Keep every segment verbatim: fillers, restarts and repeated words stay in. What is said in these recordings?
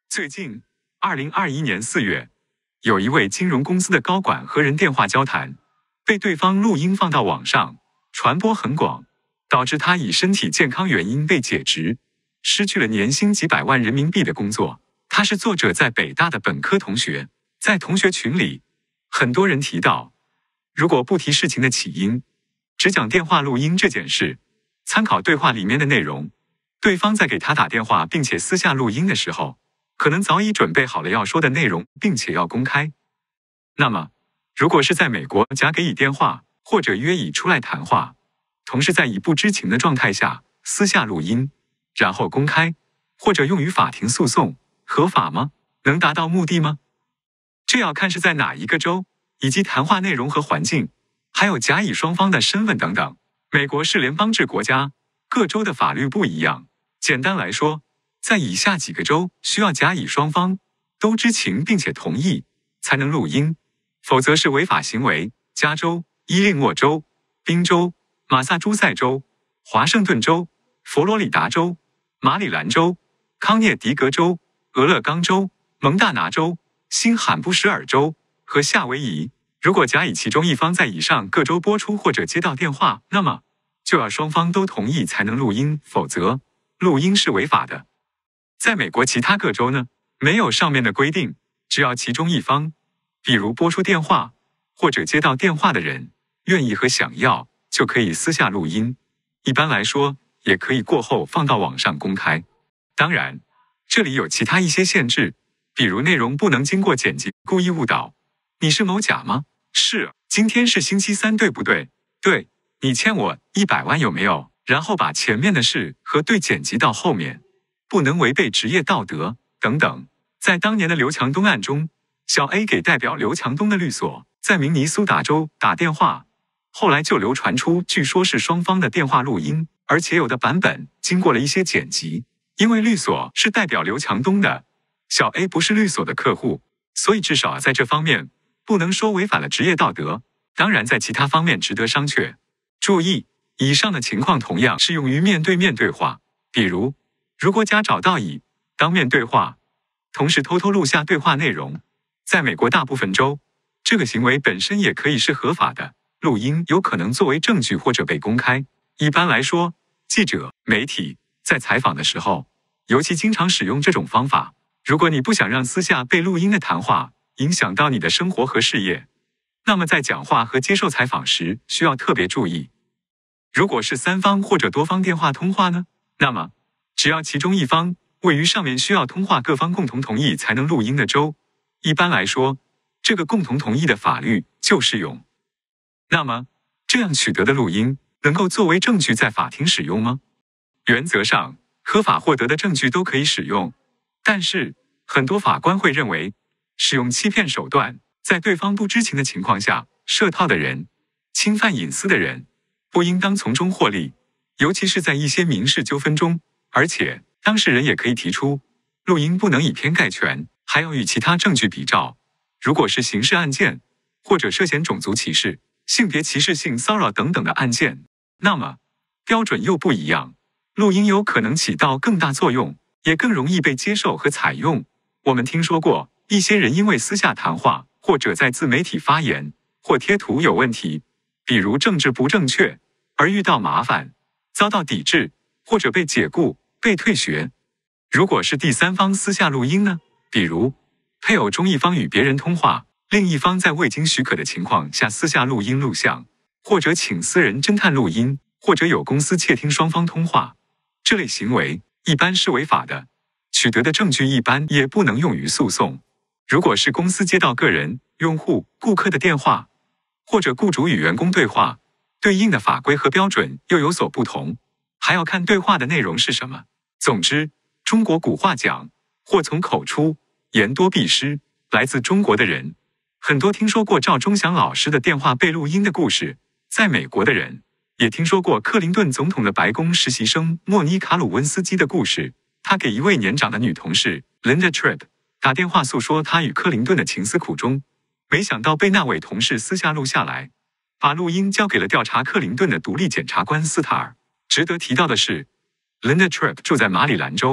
最近，二零二一年四月，有一位金融公司的高管和人电话交谈，被对方录音放到网上，传播很广，导致他以身体健康原因被解职，失去了年薪几百万人民币的工作。他是作者在北大的本科同学，在同学群里，很多人提到，如果不提事情的起因，只讲电话录音这件事，参考对话里面的内容，对方在给他打电话并且私下录音的时候，可能早已准备好了要说的内容，并且要公开。那么，如果是在美国假给乙电话，或者约乙出来谈话，同时在乙不知情的状态下私下录音，然后公开，或者用于法庭诉讼，合法吗？能达到目的吗？这要看是在哪一个州，以及谈话内容和环境，还有甲乙双方的身份等等。美国是联邦制国家，各州的法律不一样。简单来说，在以下几个州需要甲乙双方都知情并且同意才能录音，否则是违法行为。加州、伊利诺州、宾州、马萨诸塞州、华盛顿州、佛罗里达州、马里兰州、康涅狄格州、俄勒冈州、蒙大拿州、新罕布什尔州和夏威夷。如果甲乙其中一方在以上各州播出或者接到电话，那么就要双方都同意才能录音，否则录音是违法的。在美国其他各州呢，没有上面的规定，只要其中一方，比如拨出电话或者接到电话的人，愿意和想要，就可以私下录音。一般来说，也可以过后放到网上公开。当然，这里有其他一些限制，比如内容不能经过剪辑，故意误导。你是某甲吗？是。今天是星期三，对不对？对。你欠我一百万有没有？然后把前面的事和对剪辑到后面，不能违背职业道德等等。在当年的刘强东案中，小 A 给代表刘强东的律所在明尼苏达州打电话，后来就流传出据说是双方的电话录音，而且有的版本经过了一些剪辑。因为律所是代表刘强东的，小 A 不是律所的客户，所以至少在这方面不能说违反了职业道德。当然在其他方面值得商榷。注意，以上的情况同样适用于面对面对话，比如如果甲找到乙当面对话，同时偷偷录下对话内容，在美国大部分州，这个行为本身也可以是合法的，录音有可能作为证据或者被公开。一般来说，记者、媒体在采访的时候，尤其经常使用这种方法。如果你不想让私下被录音的谈话影响到你的生活和事业，那么在讲话和接受采访时需要特别注意。如果是三方或者多方电话通话呢？那么只要其中一方位于上面需要通话各方共同同意才能录音的州，一般来说，这个共同同意的法律就适用。那么这样取得的录音能够作为证据在法庭使用吗？原则上，合法获得的证据都可以使用，但是很多法官会认为，使用欺骗手段，在对方不知情的情况下设套的人、侵犯隐私的人，不应当从中获利，尤其是在一些民事纠纷中。而且当事人也可以提出，录音不能以偏概全，还要与其他证据比照。如果是刑事案件，或者涉嫌种族歧视、性别歧视、性骚扰等等的案件，那么标准又不一样，录音有可能起到更大作用，也更容易被接受和采用。我们听说过一些人因为私下谈话或者在自媒体发言或贴图有问题，比如政治不正确，而遇到麻烦，遭到抵制，或者被解雇、被退学。如果是第三方私下录音呢？比如配偶中一方与别人通话，另一方在未经许可的情况下私下录音录像，或者请私人侦探录音，或者有公司窃听双方通话，这类行为一般是违法的，取得的证据一般也不能用于诉讼。如果是公司接到个人、用户、顾客的电话，或者雇主与员工对话，对应的法规和标准又有所不同，还要看对话的内容是什么。总之，中国古话讲，祸从口出，言多必失。来自中国的人，很多听说过赵忠祥老师的电话被录音的故事，在美国的人也听说过克林顿总统的白宫实习生莫妮卡·鲁温斯基的故事。他给一位年长的女同事 Linda Tripp 打电话诉说他与克林顿的情思苦衷，没想到被那位同事私下录下来，把录音交给了调查克林顿的独立检察官斯塔尔。值得提到的是， Linda Tripp 住在马里兰州，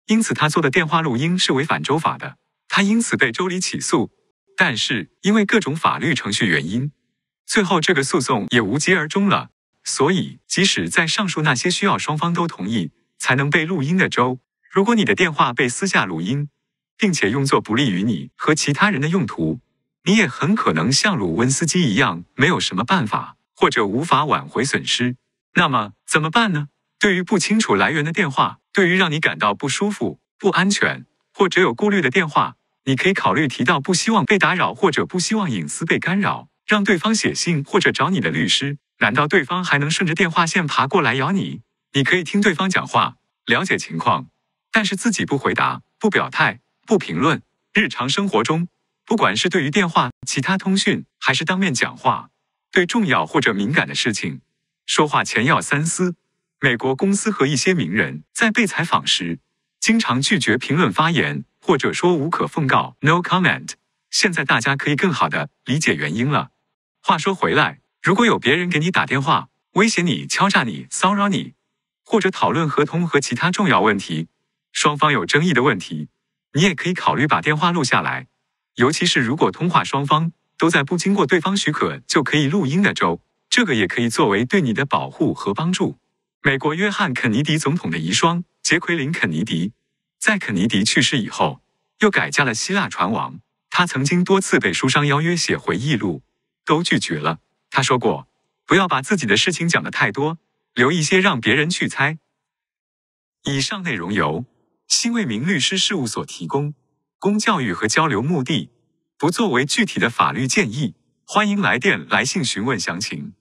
因此他做的电话录音是违反州法的，他因此被州里起诉。但是因为各种法律程序原因，最后这个诉讼也无疾而终了。所以即使在上述那些需要双方都同意才能被录音的州，如果你的电话被私下录音，并且用作不利于你和其他人的用途，你也很可能像鲁温斯基一样没有什么办法，或者无法挽回损失。那么怎么办呢？对于不清楚来源的电话，对于让你感到不舒服、不安全或者有顾虑的电话，你可以考虑提到不希望被打扰或者不希望隐私被干扰，让对方写信或者找你的律师。难道对方还能顺着电话线爬过来咬你？你可以听对方讲话，了解情况，但是自己不回答、不表态、不评论。日常生活中，不管是对于电话、其他通讯，还是当面讲话，对重要或者敏感的事情，说话前要三思。美国公司和一些名人在被采访时，经常拒绝评论发言，或者说无可奉告 （no comment）。现在大家可以更好地理解原因了。话说回来，如果有别人给你打电话，威胁你、敲诈你、骚扰你，或者讨论合同和其他重要问题，双方有争议的问题，你也可以考虑把电话录下来。尤其是如果通话双方都在不经过对方许可就可以录音的州，这个也可以作为对你的保护和帮助。美国约翰·肯尼迪总统的遗孀杰奎琳·肯尼迪，在肯尼迪去世以后，又改嫁了希腊船王。他曾经多次被书商邀约写回忆录，都拒绝了。他说过，不要把自己的事情讲得太多，留一些让别人去猜。以上内容由新为民律师事务所提供，供教育和交流目的，不作为具体的法律建议。欢迎来电来信询问详情。